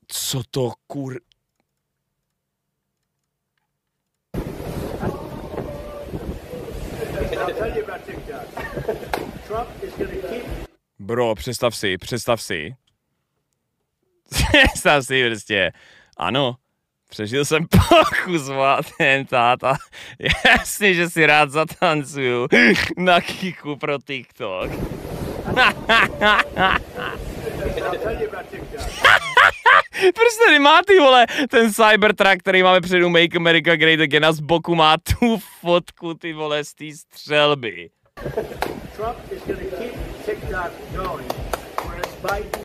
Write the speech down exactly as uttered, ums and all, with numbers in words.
Co to kur... Bro, představ si, představ si. Představ si prostě. Ano, přežil jsem pokus o atentáta. Jasně, že si rád zatancuju na Kiku pro TikTok. Proč tady má, ty vole, ten Cybertruck, který máme předu Make America Great Again a z boku má tu fotku, ty vole, z té střelby.